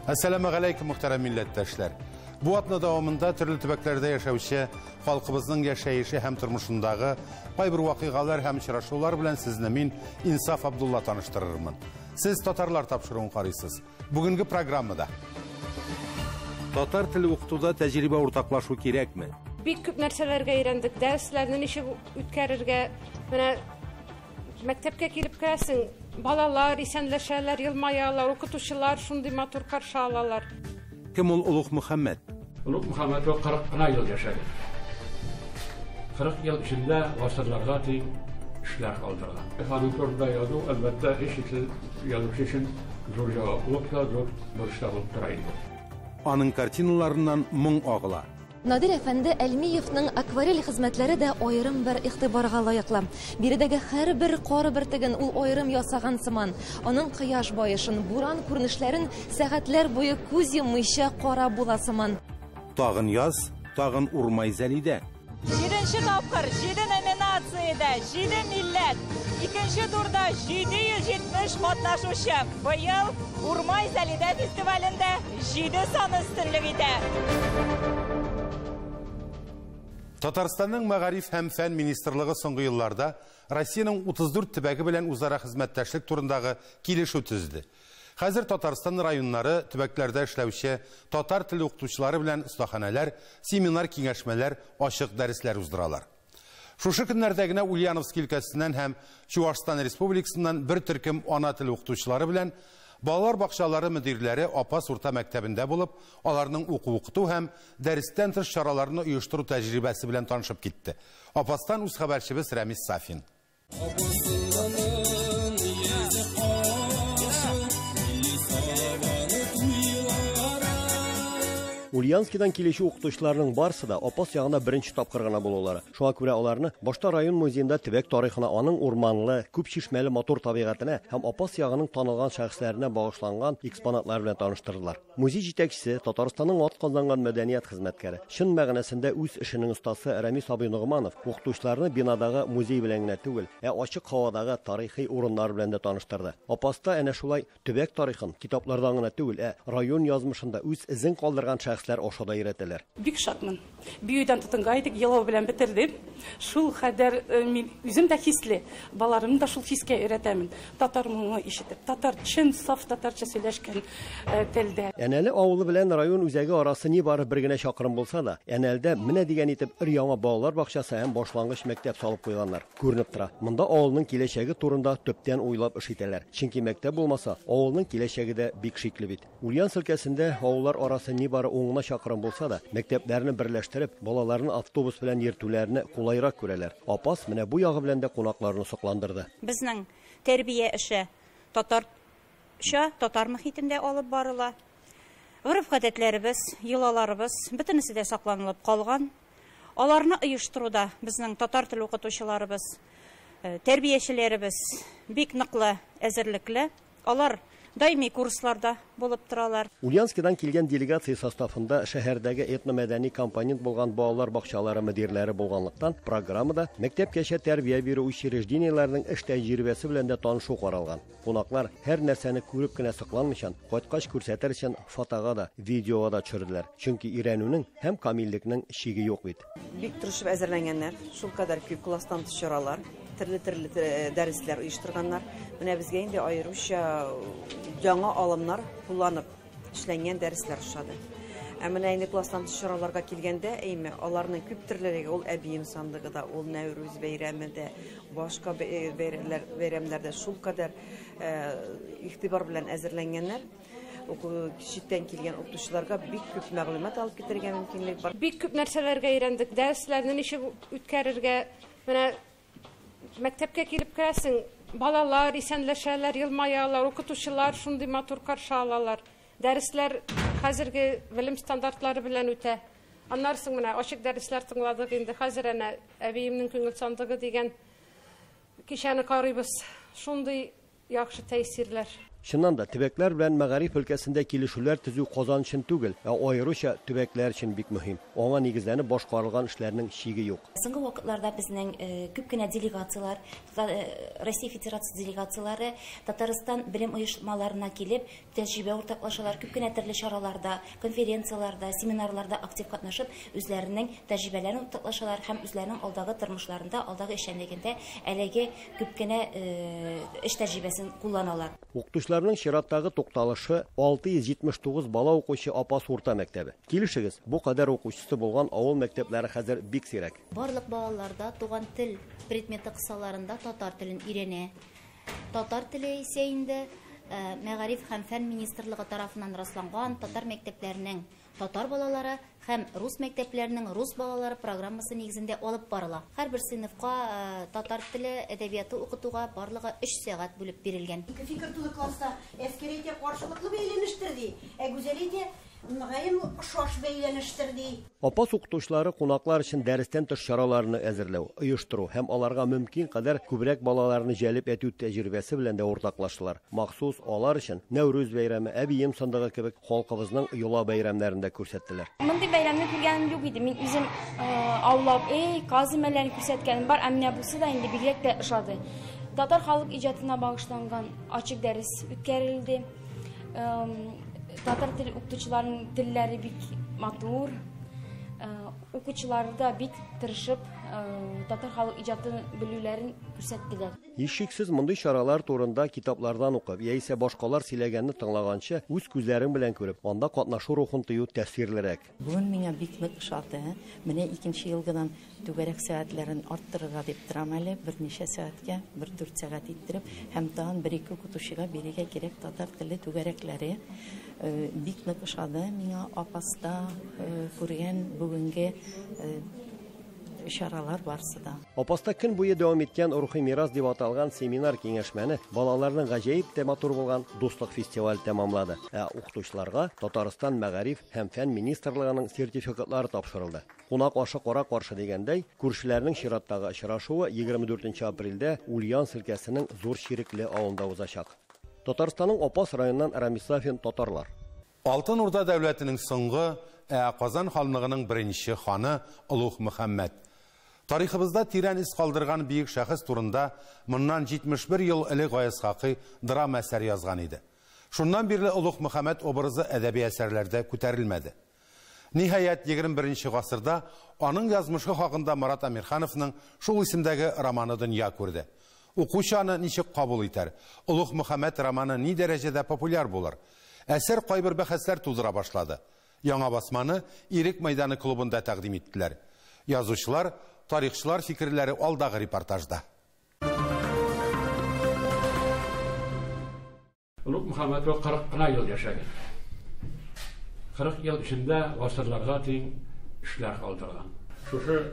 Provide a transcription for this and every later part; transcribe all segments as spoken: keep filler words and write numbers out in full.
Assalamu alaikum muhterem milletteşler. Bu atlı davamında türlü tübeklerde yaşauşu, halkımızın yaşayışı hem turmuşundağı, kaybır vakıgalar hem şıraşular bilen sizinle min İnsaf Abdullah tanıştırırım. Siz Tatarlar tapşırığın karısız. Bugünkü programda. Tatar tili okutuda tecrübe ortaklaşu gerek mi? Bir küp nerselerge öğrendik, derslerinin işi ütkerirge, mektepke gelip gelsin, balalar, isenleşerler, yılmayalar, okutuşular, şundi matur karşı alalar. Kim ol Uluq Muhammed? Uluq Muhammed o kırk yıl yaşadı. kırk yıl içinde asırlarga teyin işler kaldırılan. Efendim orada yazdı, elbette iş için, yazıp için zor cevaplıkla zor görüşler olup duraydı. Anın kartinalarından mung ağla. Nadir Efendi Elmiyev'nin akvarel hizmetleri de ayrım bir ihtibarga layıklı. Biridagi her bir qori birtigin ul ayrım yasagan siman. Onun qiyosh boyışın, buran ko'rinishlerin saatlar boyu ko'z yumishcha qora bulasıman. Tağın yaz, tağın urmay zalide. Birinchi topqir yedi nominatsiyada yedi millat, ikkinchi turda yedi yuz yetmish qatnashuvchi. Bu yil Urmay zalida festivalida yedi son üstünlüğüde. Tataristan'ın Mağarif hem Fen Ministerliği soңғы yıllarda Rusiyanın otuz dört tübeki bilen uzara hizmetteşlik turundağı kilişu tüzdü. Hazır Tataristan rayonları tübeklerde işlevşe Tatar tili okutuşları bilen ustahaneler, seminar kengeşmeler, aşık dersler uzduralar. Şuşu günlerdegine Ulyanovsk ilkesinden hem Çuvaşistan Respublikasından bir türküm ana tili okutuşları bilen Balalar bakşaları müdirleri Apas Urta Mektebi'nde bulup, onlarının oku okutu hem deristen tır şaralarını uyuşturu tecrübesi bilen tanışıp gitti. Apas'tan uz haberçimiz Ramiz Safin. Ulyanski'den kilişi okutuşlarının barısı da Apas yağına birinci tapkırgana buluları. Şuna göre onlarını başta rayon muzeyinde tibek tarihine anın ormanlı, küp şişmeli motor tabiatına hem Apas yağının tanılgan şahslarına bağışlangan eksponatlar bilen tanıştırdılar. Muzey jetekçisi Tataristan'ın at kazangan medeniyet hizmetkari. Şın məğnesinde üz işinin ustası Ramiz Abi Nuğmanov okutuşlarını binadağı muzey bilen tügül, e açık havadağı tarihi orunlar bilen de tanıştırdı. Apas'ta ene şulay tibek tarihin kitaplardan tügül, e rayon yazmışında üz izin kaldırgan şahs oşada öğretirler. Büyük şakmın. Büyüden tutungaydık, yılav bilen bitirdim. Şul kadar min üzüm de hisli. Balarımı da şul hiske öğretemin. Tatarımı işitip, Tatar çın saf Tatarça söyleşken tilde. Eneli avulu bilen rayon üzegi arası ni barı birgine şakırım bulsa da, enelde mine digen itip ir yana bağlar bakşası hem başlangıç mektep salıp koyulanlar. Görünüp tıra. Mında avulunun kileşegi turunda töpten uylap işiteler. Çünkü mektep olmasa, avulunun kileşegi de bik şikli bit. Ulyan sılkesinde avullar arası ni barı oğuna şakırım bulsa da, mekteplerini birleştirip, balalarını avtobus bilen yertülerini kolayrak göreler. Apas mine bu yağı bilen de konaklarını sıklandırdı. Bizning terbiye işi Tatarcha, Tatar muhitinde alıp barıla. Urf adetlerimiz, yılalarımız bütünüsü de saklanılıp kalgan. Alarını uyuşturuda bizning Tatar tili okutuşularımız, terbiyeçilerimiz bik nıklı, ezirlikli. Alar daimi kurslarda bulup turalar. Ulyanski'den kelgen delegasiya sastafında şeherdagi etno-medeni komponent bolgan balalar bakçaları müdirleri bolganlıktan programda mektep keşe terbiye biri учрежденияларның iş tecrübesi bilen de tanışu qaralgan. Konaklar her nerseni көрүп kine sıklanmışan, koytkaç көрсәтер için fotoga da, videoga da çürdüler. Çünkü irenünün hem kamillikinin şigi yok bit. Bik turuşup әзерленгәннәр, шул кадәр күп класстан төшөралар. Türlü-türlü dersler uyuşturganlar. Mine bizge indi ayrıca жаңа alımlar kullanıp işlengen dersler uşadı. Әміне indi klastan tüşüralarga kilgende, eymi, onlarının küp türleri, ol əbiyim sandığı da, ol Nevruz beyremi de, başka beyremlerde şul kadar e, ihtibar bilen əzirlengenler. Kişiden kilgen okutuşlarga bik küp məlumat alıp getirgen mümkünlük var. Bik küp nerselerge öğrendik, derslerinin işi ütkerirge, mektepke gelip gelsin, balalar, isenleşerler, yılmayalar, okutuşular, şundi matur karşı alalar. Dersler hazırki bilim standartları bilen öte. Anlarsın mına, aşık dersler tınladık indi. Hazır ene, eviminin köngül sandığı degen kişeni qarıbız. Şundi yaxşı tesirler. Чыннан да, төбәкләр белән мәгариф өлкәсендә килешүләр төзү Казан өчен түгел, ә аеруча төбәкләр өчен бик мөһим. Аңа нигезләнеп башкарылган эшләрнең чиге юк. Соңгы вакытларда безнең күп кенә делегациялар, Россия Федерация делегациялары Татарстан белем оешмаларына килеп, тәҗрибә уртаклашалар, күп кенә төрле чараларда, конференцияларда, семинарларда актив катнашып, үзләренең тәҗрибәләрен уртаклашалар һәм үзләренең алдагы тормышларында, алдагы эшчәнлегендә әлеге күп кенә эш тәҗрибәсен кулланалар. Укытучыларның чираттагы тукталышы алты йөз җитмеш тугыз бала укучы Апас урта мәктәбе. Килешегез, бу кадәр укучысы булган авыл мәктәпләре хәзер бик сирәк. Барлык балаларда туган тел предметы кысаларында татар телен өйрәнә. Татар теле исә инде Мәгариф һәм фән министрлыгы тарафыннан расланган татар мәктәпләренең татар балалары һәм рус мәктәпләренең рус балалары программасы нигезендә алып барыла. Һәрбер сыйныфка татар теле әдәбияты укытуга барлыгы өч сәгать бүлеп бирелгән. Фикер туды класста әскәриятә каршылыклы бәйләнештер ди. Ә гүзәлиятә мөгаен шаш бәйләнештер ди. Апас укытучылары кунаклар өчен дәрестән тыш чараларны әзерләү, оештыру һәм аларга мөмкин кадәр күбрәк балаларны җәлеп итү тәҗрибәсе белән дә уртаклаштылар. Махсус алар өчен Нәүрүз бәйрәме, Әбием сандыгы кебек халкыбызның йола бәйрәмнәрендә күрсәттеләр. Мондый бәйрәмне күргәнем юк иде. Мин үзем аулап, эй, казимәләрне күрсәткәнем бар, әмма бусы да инде бигрәк тә ошады. Татар халык иҗатына багышланган ачык дәрес үткәрелде. Татар тел укытучыларның телләре бик матур. Укучылар да бик тырышып, татар халык иҗатын белүләрен күрсәттеләр. Һичшиксез мондый чаралар турында китаплардан укып, яисә башкалар сөйләгәнне тыңлаганчы, үз күзләрең белән күреп, анда катнашу рухын тыю тәэсирлерәк. Бүген миңа бик нык ошады. Менә икенче елгыдан түгәрәк сәгатьләрен арттырырга дип торам әле, берничә сәгатькә, бер дүрт сәгать иттереп, һәм тагын бер-ике укытучыга бирергә кирәк татар теле түгәрәкләре. Бик нык ошады миңа Апаста күргән бүгенге чаралар барсы да. Апаста көн буе дәвам иткән рухи мирас дип аталган семинар киңәшмәне балаларның гаҗәеп тә матур булган дуслык фестиваль тәмамлады. Ә укытучыларга Татарстан мәгариф һәм фән министрлыгының сертификатлары тапшырылды. Кунак ашы кара каршы дигәндәй, күршеләрнең чираттагы очрашуы егерме дүртенче апрельдә Ульяновск өлкәсенең Зур Ширекле авылында узачак. Татарстанның Апас районыннан Рамисафин татарлар. Алтын Урда дәүләтенең соңгы, ә Казан ханлыгының беренче ханы Улуг Мөхәммәд. Тарихыбызда тирән из калдырган бийек шәхес турында моннан җитмеш бер ел элек Гаяз Хакый драма әсәр язган иде. Шуннан бирле Улуг Мөхәммәд образы әдәби әсәрләрдә күтәрелмәде. Ниһаять, егерме беренче гасырда аның язмышы хакында Марат Әмирхановның шул исемдәге романы дөнья күрде. Укучы аны ничек кабул итәр? Улуг Мөхәммәд романы ни дәрәҗәдә популяр булыр? Әсәр кайбер бәхәсләр тудыра башлады. Яңа басманы Ирек мәйданы клубында тәкъдим иттеләр. Язучылар, тарихчылар фикерләре алдагы репортажда. Улуг Мөхәммәд кырык кына ел яшәгән. кырык ел эчендә гасырларга тиң эшләр калдырган. Шушы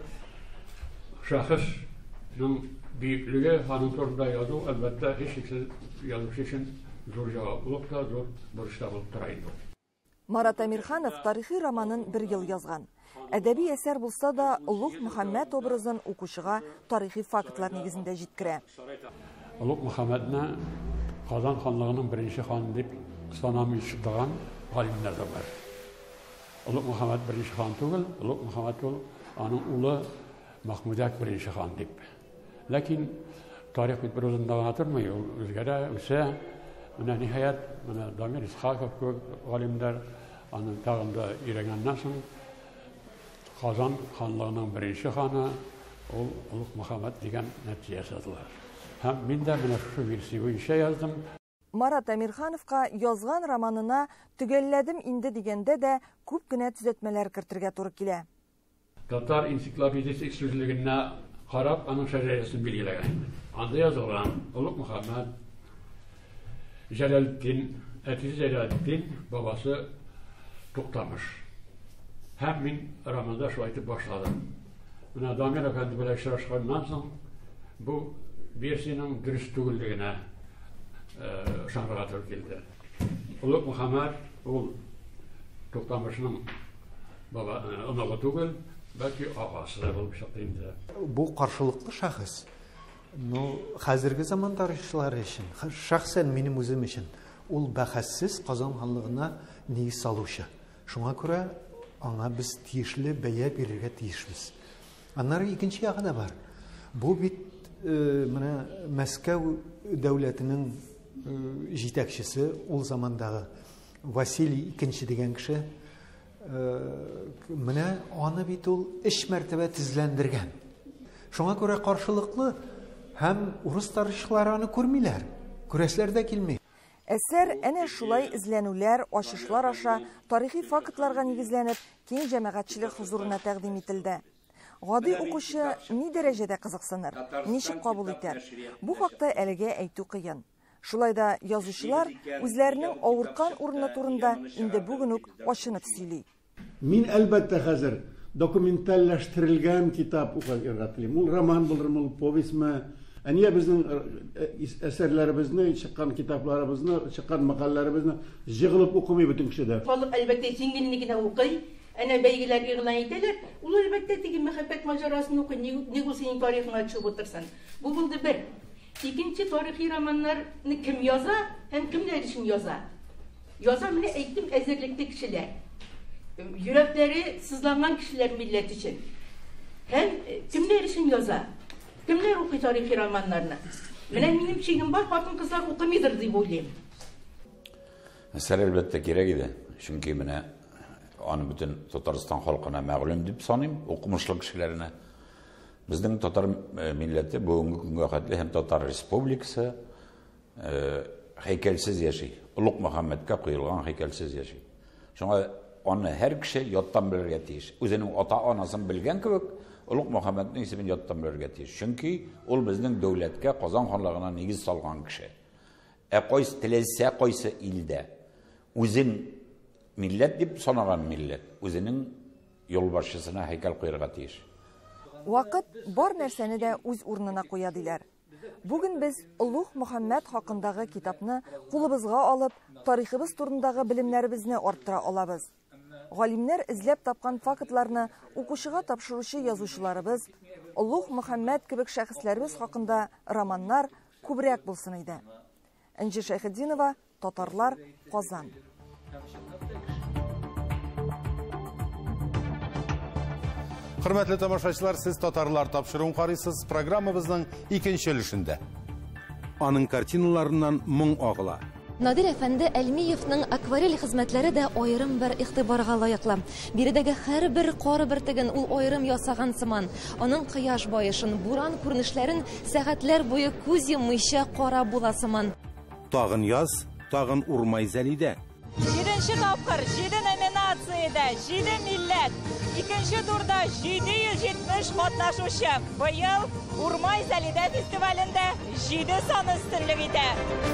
шәхеснең бөеклеге аның турында язу, әлбәттә, һичшиксез язучы өчен зур җаваплылык та, зур бурычта булып тора инде. Марат Әмирханов тарихи романын бер ел язган. Әдәби әсәр булса да, Улуг Мөхәммәд образын укучыга тарихи фактлар нигезендә җиткерә. Улуг Мөхәммәдне Казан ханлыгының беренче ханы дип санамыйчыган галимнәр дә бар. Улуг Мөхәммәд беренче хан түгел, Улуг Мөхәммәд ул аның улы Махмудак беренче хан дип. Ләкин тарих бит бер үзендә гына тормый, ул үзгәрә, үсә. Менә ниһаять, менә Дамир Исхаков галимнәр аны тагын да өйрәнгәннән соң Казан ханлыгының беренче ханы ул Улуг Мөхәммәд дигән нәтиҗә ясадылар. Һәм мин дә менә шушы версия буенча яздым. Марат Әмирхановка язган романына төгәлләдем инде дигәндә дә күп кенә төзәтмәләр кертергә туры килә. Татар энциклопедиясе сүзлегенә карап, аның шәҗәрәсен билгеләгән. Анда язылган Улуг Мөхәммәд Җәләлетдин, әтисе Җәләлетдин, бабасы Туктамыш. Һәм мин романда шулай итеп башладым. Менә Дамир әфәнде белән очрашканнан соң бу версиянең дөрес түгеллегенә ышанырга туры килде. Улуг Мөхәммәд ул Туктамышның баба оныгы түгел, бәлки агасы булып чыкты инде. Бу каршылыклы шәхес. Ну, хәзерге заман тарихчылары өчен, шәхсән минем үзем өчен ул бәхәссез Казан ханлыгына нигез салучы. Шуңа күрә аңа без тиешле бәя бирергә тиешбез. Аннары икенче ягы да бар. Бу бит менә Мәскәү дәүләтенең җитәкчесе, ул замандагы Василий икенче дигән кеше, менә аны бит ул өч мәртәбә тезләндергән. Шуңа күрә каршылыклы һәм урыс тарихчылары аны күрмиләр, күрәсләр дә килми. Әсәр әнә шулай эзләнүләр, ачышлар аша тарихи фактларга нигезләнеп, киң җәмәгатьчелек хузурына тәкъдим ителде. Гади укучы ни дәрәҗәдә кызыксыныр, ничек кабул итәр? Бу хакта әлегә әйтү кыен. Шулай да язучылар үзләренең авырткан урыны турында инде бүген үк ачынып сөйли. Мин әлбәттә хәзер документальләштерелгән китап укырга телим. Ул роман булырмы, ул повестьме? Әнә безнең әсәрләребезне, чыккан китапларыбызны, чыккан макалларыбызны җыгылып укымый бөтен кеше дә. Халык әлбәттә сиңгеллегенә укый. Әнә бәйгеләр игълан итәләр. Ул әлбәттә теге мәхәббәт маҗарасын укый. Ни ул синең тарихыңа төшеп утырсын. Бу булды бер. Икенче тарихи романнарны кем яза һәм кемнәр өчен яза? Яза менә әйттем әзерлекле кешеләр. Йөрәкләре сызланган кешеләр милләт өчен. Һәм кемнәр өчен яза? Кемнәр укый тарихи романнарны? Менә минем чигем бар, хатын-кызлар укымыйдыр дип уйлыйм. Әсәр әлбәттә кирәк иде. Чөнки менә аны бөтен Татарстан халкына мәгълүм дип саныйм, укымышлы кешеләренә. Безнең татар милләте бүгенге көнгә хәтле һәм Татар Республикасы һәйкәлсез яши. Улуг Мөхәммәдкә куелган һәйкәлсез яши. Шуңа аны һәр кеше яттан белергә тиеш. Үзенең ата-анасын белгән кебек, Улуг Мөхәммәднең исемен яттан белергә тиеш. Чөнки ул безнең дәүләткә, Казан ханлыгына нигез салган кеше. Ә кайсы теләсә кайсы илдә үзен милләт дип санаган милләт үзенең юлбашчысына һәйкәл куярга тиеш. Вакыт бар нәрсәне дә үз урынына куя диләр. Бүген без Улуг Мөхәммәд хакындагы китапны кулыбызга алып, тарихыбыз турындагы белемнәребезне арттыра алабыз. Галимнәр эзләп тапкан фактларны укучыга тапшыручы язучыларыбыз, Улуг Мөхәммәд кебек шәхесләребез хакында романнар күбрәк булсын иде. Энҗи Шәйхетдинова, Татарлар, Казан. Хөрмәтле тамашачылар, сез Татарлар тапшыруын карыйсыз программабызның икенче өлешендә. Аның картиналарыннан моң агыла. Надир әфәнде Әлмиевның акварель хезмәтләре дә аерым бер игътибарга лаеклы. Биредәге һәрбер кары бөртеген ул аерым ясаган сыман. Аның кояш баешын, буран күренешләрен сәгатьләр буе күз йоммыйча кара була сыман. Тагын яз, тагын урмай Зәлидә. Җиденче тапкыр җиде номинациядә җиде милләт, икенче турда җиде йөз җитмеш катнашучы. Быел Урмай Зәлидә фестивалендә җиде саны өстенлек итә.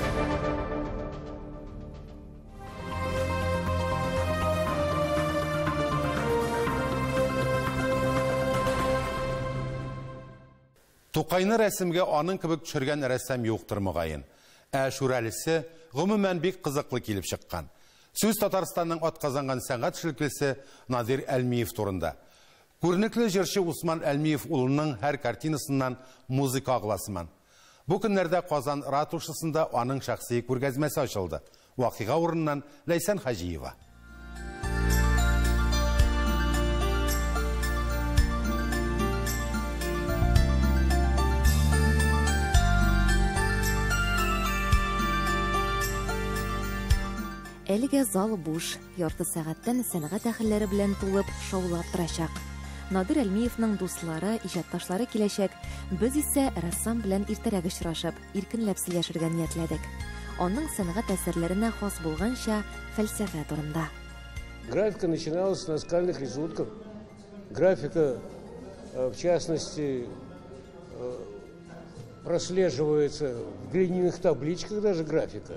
Тукайны рәсемгә аның кебек төшергән рәссам юктыр мөгаен. Ә Шүрәлесе гомумән бик кызыклы килеп чыккан. Сүз Татарстанның атказанган сәнгать эшлеклесе Надир Әлмиев турында. Күренекле җырчы Усман Әлмиев улының һәр картинасыннан музыка агыласыман. Бу көннәрдә Казан ратушасында аның шәхси күргәзмәсе ачылды. Вакыйга урыннан Ләйсән Хаҗиева. Әлегә зал буш, ярты сәгатьтән сәнгать әһелләре белән тулып, шаулап торачак. Надир Әлмиевның дуслары, иҗатташлары киләчәк. Без исә рәссам белән иртәрәк очрашып, иркенләп сөйләшергә ниятләдек. Аның сәнгать әсәрләренә хас булганча фәлсәфә турында. Графика начиналась с наскальных рисунков. Графика, в частности, прослеживается в глиняных табличках даже графика.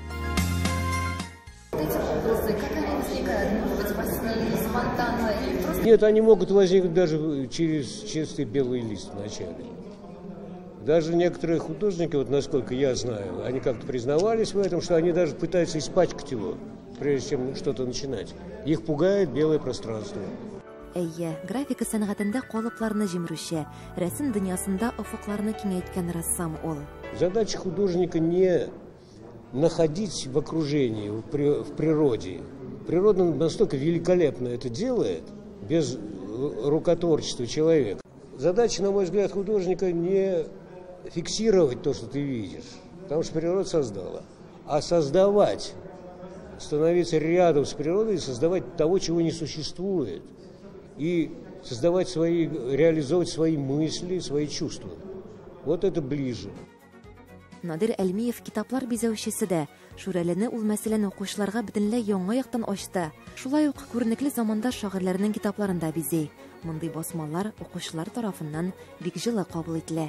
Эти образы, как они возникают? Может быть, во сне, спонтанно? Или просто... Нет, они могут возникнуть даже через чистый белый лист вначале. Даже некоторые художники, вот насколько я знаю, они как-то признавались в этом, что они даже пытаются испачкать его, прежде чем что-то начинать. Их пугает белое пространство. Әйе, графика сәнгатендә калыпларны җимерүче, рәсем дөньясында офыкларны киңәйткән рәссам ул. Задача художника не находить в окружении, в природе. Природа настолько великолепно это делает, без рукотворчества человека. Задача, на мой взгляд, художника не фиксировать то, что ты видишь, потому что природа создала, а создавать, становиться рядом с природой и создавать того, чего не существует, и создавать свои, реализовывать свои мысли, свои чувства. Вот это ближе. Надир Әлмиев китаплар бизәүчесе дә Шүрәлене ул мәсьәләне укучыларга бөтенләй яңа яктан ачты. Шулай ук күренекле заманда шагыйрьләрнең китапларында бизей. Мондый басмалар укучылар тарафыннан бик җылы кабул ителә.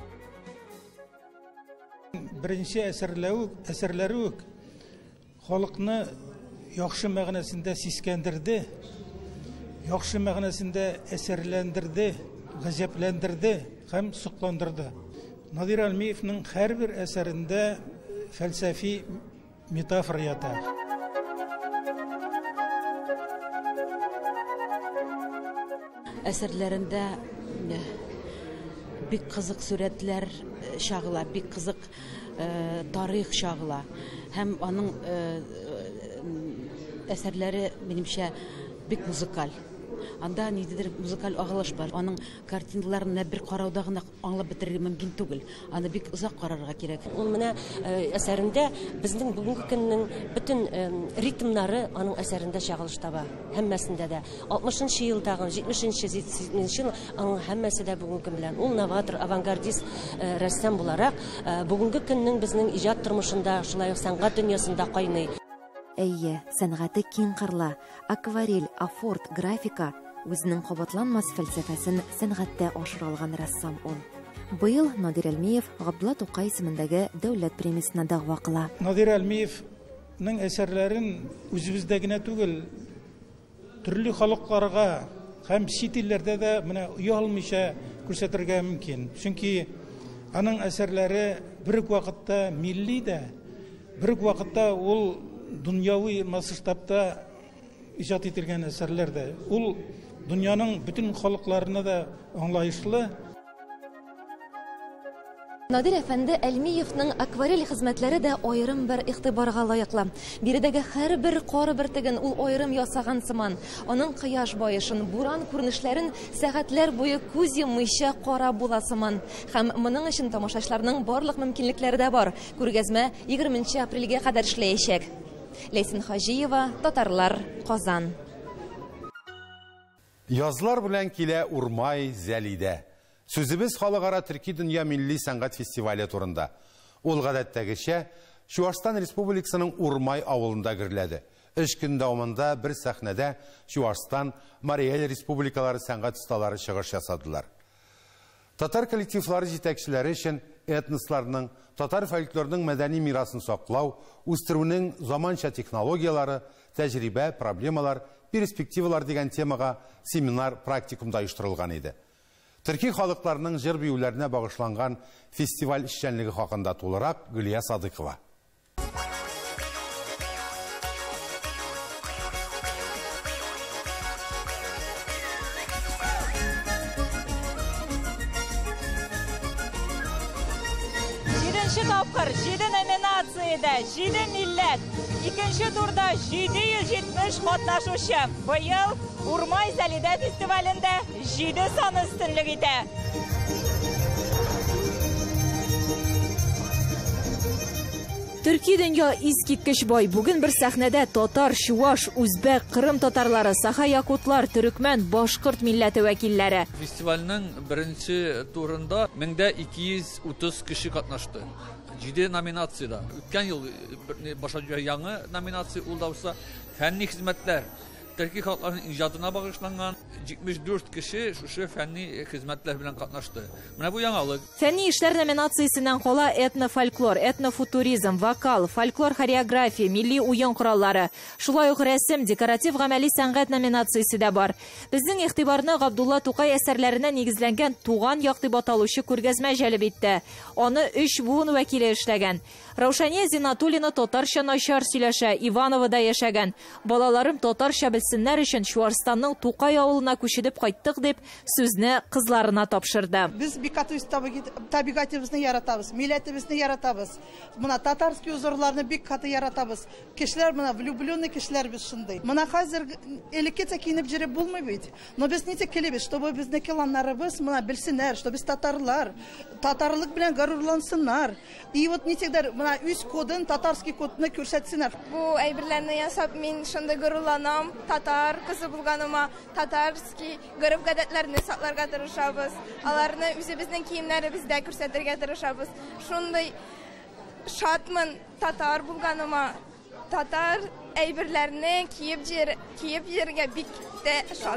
Беренче әсәрләү, әсәрләре үк халыкны яхшы мәгънәсендә сискәндерде, яхшы мәгънәсендә әсәрләндерде, гаҗәпләндерде һәм сокландырды. Надир Әлмиевнең һәрбер әсәрендә фәлсәфи метафора ята. Әсәрләрендә бик кызык сүрәтләр чагыла, бик кызык тарих чагыла. Һәм аның әсәрләре, минемчә, бик музыкаль. Анда ниндидер музыкаль агылыш бар. Аның картиналарын бер карауда гына аңлап бетерергә мөмкин түгел. Аны бик озак карарга кирәк. Ул менә әсәрендә безнең бүгенге көннең бөтен ритмнары аның әсәрендә чагылыш таба. Һәммәсендә дә алтмышынчы елдагы, җитмешенче ел аның һәммәсе дә бүгенге көн белән. Ул новатор, авангардист рәссам буларак бүгенге көннең безнең иҗат тормышында, шулай ук сәнгать дөньясында кайный. Әйе, сәнгате киң кырлы. Акварель, афорт, графика үзенең кабатланмас фәлсәфәсен сәнгатьтә ашыра алган рәссам ул. Быел Надир Әлмиев Габдулла Тукай исемендәге дәүләт премиясенә дәгъва кыла. Надир Әлмиевнең әсәрләрен үзебездә генә түгел, төрле халыкларга һәм чит илләрдә дә менә уялмыйча күрсәтергә мөмкин. Чөнки аның әсәрләре бер үк вакытта милли дә, бер үк вакытта ул дөньяви масштабта иҗат ителгән әсәрләр дә. Ул дөньяның бөтен халыкларына да аңлаешлы. Надир әфәнде Әлмиевнең акварель хезмәтләре дә аерым бер игътибарга лаеклы. Биредәге һәрбер кары бөртеген ул аерым ясаган сыман. Аның кояш баешын, буран күренешләрен сәгатьләр буе күз йоммыйча карап була сыман. Һәм моның өчен тамашачыларның барлык мөмкинлекләре дә бар. Күргәзмә егерменче апрельгә кадәр эшләячәк. Ләйсин Хаҗиева, Татарлар, Казан. Язлар белән килә Урмай Зәлидә. Сүзебез халыкара төрки дөнья милли сәнгать фестивале турында. Ул гадәттәгечә Чуашстан Республикасының Урмай авылында гөрләде. Өч көн дәвамында бер сәхнәдә Чуашстан, Марий-Эл республикалары сәнгать осталары чыгыш ясадылар. Татар коллективлары җитәкчеләре өчен этносларның, татар фольклорының мәдәни мирасын саклау, үстерүнең заманча технологиялары, тәҗрибә, проблемалар, перспективалар дигән темага семинар практикумда оештырылган иде. Төрки халыкларының җыр-биюләренә багышланган фестиваль эшчәнлеге хакында тулырак Гөлия Садыкова. Җиденче тапкыр җиде номинациядә җиде милләт, икенче турда җиде йөз җитмеш катнашучы. Быел Урмай Зәлидә фестивалендә җиде саны өстенлек итә. Төрки дөнья искиткеч бай. Бүген бер сәхнәдә татар, чуаш, үзбәк, кырым татарлары, саха-якутлар, төрекмән, башкорт милләте вәкилләре. Фестивальнең беренче турында мең ике йөз утыз кеше катнашты. җиде номинациядә. Үткән ел баша яңа номинация ул да булса фәнни хезмәтләр. Төрки халыкларының иҗатына багышланган җитмеш дүрт кеше шушы фәнни хезмәтләр белән катнашты. Менә бу яңалык. Фәнни эшләр номинациясеннән кала этнофольклор, этнофутуризм, вокал, фольклор хореография, милли уен кораллары. Шулай ук рәсем, декоратив гамәли сәнгать номинациясе дә бар. Безнең игътибарны Габдулла Тукай әсәрләренә нигезләнгән туган як дип аталучы күргәзмә җәлеп итте. Аны өч буын вәкиле эшләгән. Раушания Зинатуллина татарча начар сөйләшә, Ивановода яшәгән. Балаларым татарча белсеннәр өчен Чуарстанның Тукай авылына күчеп кайттык дип сүзне кызларына тапшырды. Без бик каты табигатыбызны яратабыз, милләтебезне яратабыз. Мына татарский узорларны бик каты яратабыз. Кешеләр мына влюбленный кешеләр без шундый. Мына хәзер элеккечә киенеп җөреп булмый бит. Но без ничек килебез, чтобы безнеке ланнарыбыз мына белсеннәр, что без татарлар, татарлык белән горурлансыннар. И вот ничектер мына үз кодын, татарский кодны күрсәтсеннәр. Бу әйберләрне ясап мин шундый горурланам, татар кызы булганыма, татарский гореф-гадәтләрне сакларга тырышабыз. Аларны үзебезнең киемнәребездә күрсәтергә тырышабыз. Шундый шатмын татар булганыма, татар әйберләрне киеп җир, киеп җиргә бик тә шат.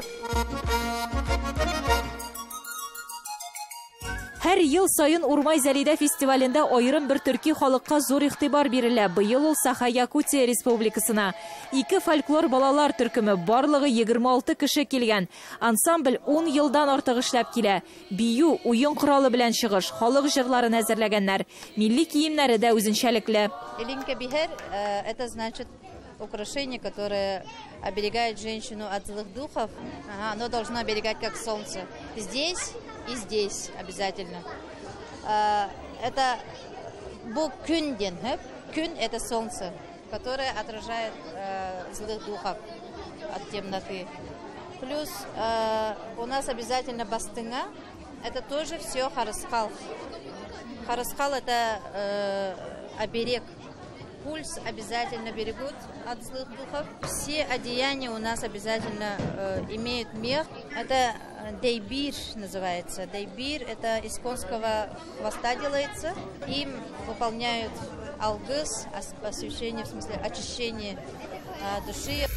Һәр ел сайын Урмай Зәлидә фестивалендә аерым бер төрки халыкка зур игътибар бирелә. Быел ул Саха-Якутия республикасына. Ике фольклор балалар төркеме барлыгы егерме алты кеше килгән. Ансамбль ун елдан артык эшләп килә. Бию, уен коралы белән чыгыш, халык җырларын әзерләгәннәр. Милли киемнәре дә үзенчәлекле. Элинка-бихер – это значит украшение, которое оберегает женщину от злых духов. Ага, оно должно оберегать как солнце. Здесь и здесь обязательно. Это бог Күнден. Күн – это солнце, которое отражает злых духов от темноты. Плюс у нас обязательно бастыня. Это тоже все хараскал. Хараскал – это оберег. Пульс обязательно берегут от злых духов. Все одеяния у нас обязательно э, имеют мех. Это дейбир называется. Дейбир – это из конского хвоста делается. Им выполняют алгыс, освящение, в смысле очищение э, души.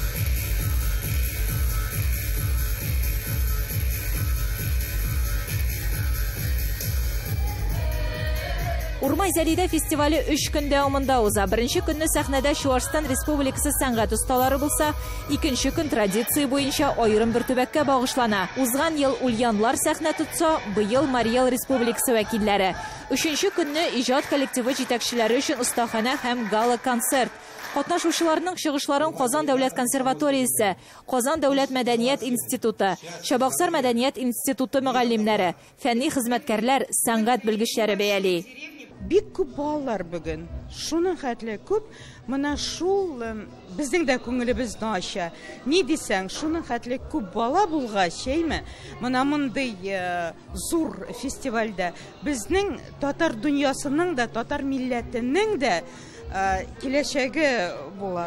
Урмай Зәлидә фестивале өч көн дәвамында уза. Беренче көнне сәхнәдә Чуашстан Республикасы сәнгать осталары булса, икенче көн традиция буенча аерым бер төбәккә багышлана. Узган ел ульянлар сәхнә тотса, быел Марий Эл Республикасы вәкилләре. Өченче көнне иҗат коллективы җитәкчеләре өчен остахана һәм гала-концерт. Катнашучыларның чыгышларын Казан дәүләт консерваториясе, Казан дәүләт мәдәният институты, Чабаксар мәдәният институты мөгаллимнәре, фәнни хезмәткәрләр, сәнгать белгечләре бәяли. Бик күп балалар бүген. Шуның хәтле күп, мына шул безнең дә күңелебезне ача. Ни дисәң, шуның хәтле күп бала булгач, әйме? Мына мондый зур фестивальдә безнең татар дөньясының да, татар милләтенең дә киләчәге була.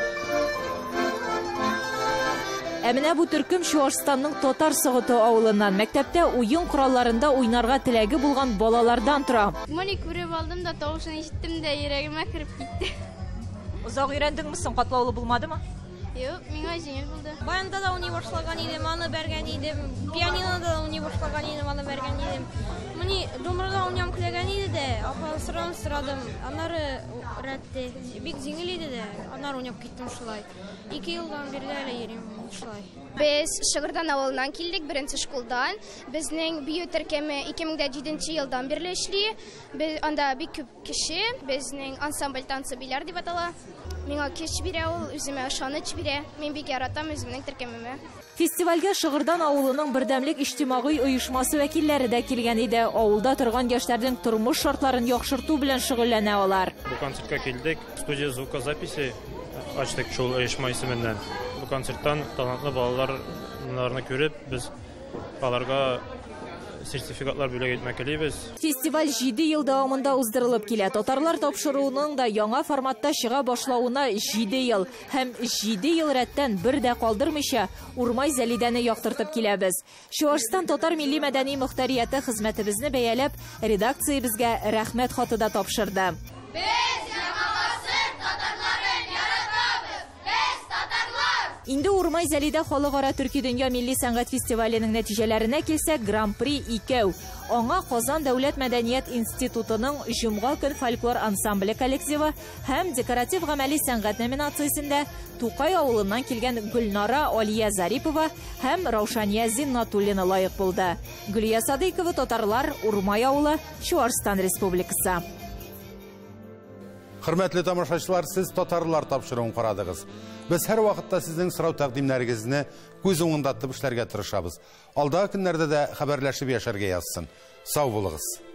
Ә менә бу төркем Чуашстанның Татар Сыгыты авылыннан мәктәптә уен коралларында уйнарга теләге булган балалардан тора. Моны күреп алдым да, тавышын ишеттем дә, йөрәгемә кереп китте. Озак өйрәндеңме соң, катлаулы булмадымы? Юк, миңа җиңел булды. Баянда да уйный башлаган идем, аны бәргән идем. Пианинода да уйный башлаган идем, аны бәргән идем. Моны думрга уйнам килгән иде дә, апа сорам сорадым. Аннары рәтте бик җиңел иде дә, аннары уйнап киттем шулай. Ике елдан бирле әле йөрим шулай. Без Шыгырдан авылынан килдек, беренче школдан. Безнең бию төркеме ике мең җиденче елдан бирле эшли. Без анда бик күп кеше, безнең ансамбль танцы биләр дип атала. Миңа көч бирә ул, үземә ышаныч бирә. Мин бик яратам үземнең төркемемне. Фестивальгә Шыгырдан авылының бердәмлек иҗтимагый оешмасы вәкилләре дә килгән иде. Авылда торган яшьләрнең тормыш шартларын яхшырту белән шөгыльләнә алар. Бу концертка килдек, студия звукозаписи ачтык шул оешма исеменнән. Бу концерттан талантлы балаларны күреп, без аларга сертификатлар бүләк итмәкчебез. Фестиваль җиде ел дәвамында уздырылып килә. Татарлар тапшыруының да яңа форматта чыга башлауына җиде ел һәм җиде ел рәттән бер дә калдырмыйча Урмай Зәлидәне яктыртып киләбез. Чуашстан татар милли мәдәни мөхтәрияте хезмәтебезне бәяләп, редакциябезгә рәхмәт хаты да тапшырды. Инде Урмай Зәлидә халыкара төрки дөнья милли сәнгать фестиваленең нәтиҗәләренә килсәк, Гран-при икәү. Аңа Казан дәүләт мәдәният институтының Җомга көн фольклор ансамбле коллективы һәм декоратив гамәли сәнгать номинациясендә Тукай авылыннан килгән Гөлнара Алия Зарипова һәм Раушания Зиннатуллина лаек булды. Гөлия Садыйкова, Татарлар, Урмай авылы, Чуашстан Республикасы. Хөрмәтле тамашачылар, сез татарлар тапшыруын карадыгыз. Без һәр вакытта сезнең сорау тәкъдимнәрегезне күз уңында тотып эшләргә тырышабыз. Алдагы көннәрдә дә хәбәрләшеп яшәргә язсын. Сау булыгыз.